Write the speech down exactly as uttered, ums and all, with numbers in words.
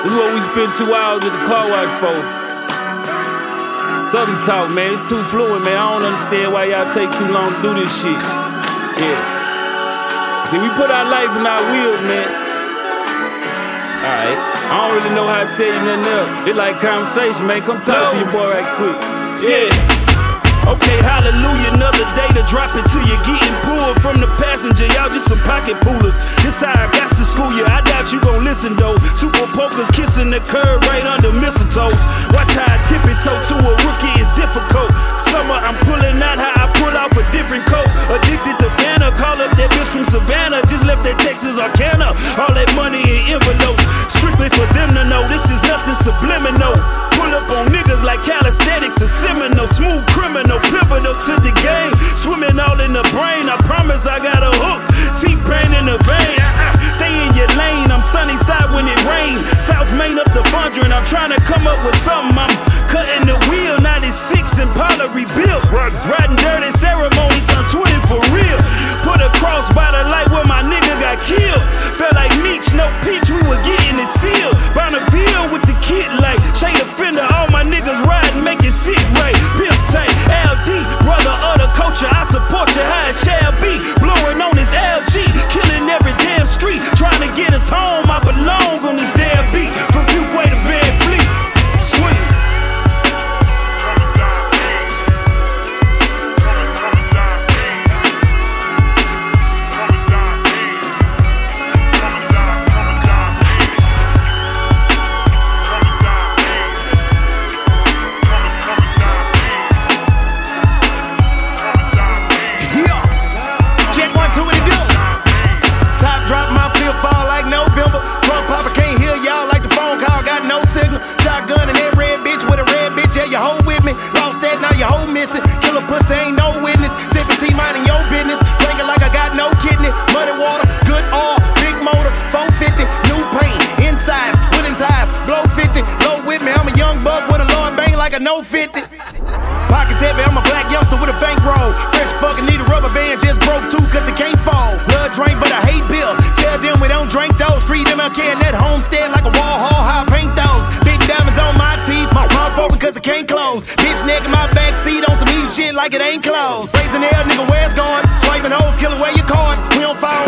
This is what we spend two hours at the car wash for. Southern talk, man, it's too fluent, man. I don't understand why y'all take too long to do this shit. Yeah. See, we put our life in our wheels, man. Alright. I don't really know how to tell you nothing else. It's like conversation, man. Come talk no. to your boy right quick. Yeah. Okay, hallelujah, another day to drop it to you. Getting pulled from the passenger, y'all just some pocket pullers. This how I got to school you, I doubt you gon' listen though. Super pokers kissing the curb right under mistletoes. Watch how I tip it toe to a rookie, it's difficult. Summer, I'm pulling out how I pull off a different coat. Addicted to Fanta, call up that bitch from Savannah. Just left that Texas Arcana, all that money in envelopes. Strictly for them to know, this is nothing subliminal. Pull up on niggas like calisthenics and Seminole. Smooth criminal, pivotal to the game. Swimming all in the brain, I promise I got a hook. T-Pain in the vein, uh-uh. Stay in your lane. I'm sunny side when it rain. South Main up the Fondren, I'm trying to come up with something. I'm cutting the wheel, ninety-six Impala rebuilt. Riding dirty ceremony, turn twin for real. Put a cross by the light where my nigga got killed. Felt like Meech, no peach, we were getting it sealed. Bonneville with the kit light. Shade offender, all my niggas riding, make it sit right. Pimp tank, L D, brother of the culture, I support you how it shall be. Blowing on his L G, killing every damn street. Trying to get us home, I belong on this damn beat. From Fuquay to Van Fleet, sweet. Shotgun and that red bitch with a red bitch, yeah, you hold with me. Lost that, now you hold missing. Killer pussy ain't no witness. Sipping tea, minding your business. Drinking like I got no kidney. Muddy water, good oil, big motor, four fifty, new paint, insides, wooden ties, blow fifty, low with me. I'm a young buck with a Lord bang like a no fifty. Pocket heavy, I'm a black youngster with a bankroll. Fresh fucking need a rubber band, just broke too cause it can't fall. Love drink, but I hate bill. Tell them we don't drink those. Street M L K and that homestead like a wall haul, how I paint those. Big diamonds on my teeth, my mouth open cause I can't close. Bitch nigga my backseat on some eat shit like it ain't closed. Raising hell, nigga, where it's going? Swiping hoes, killing where you caught. We don't fall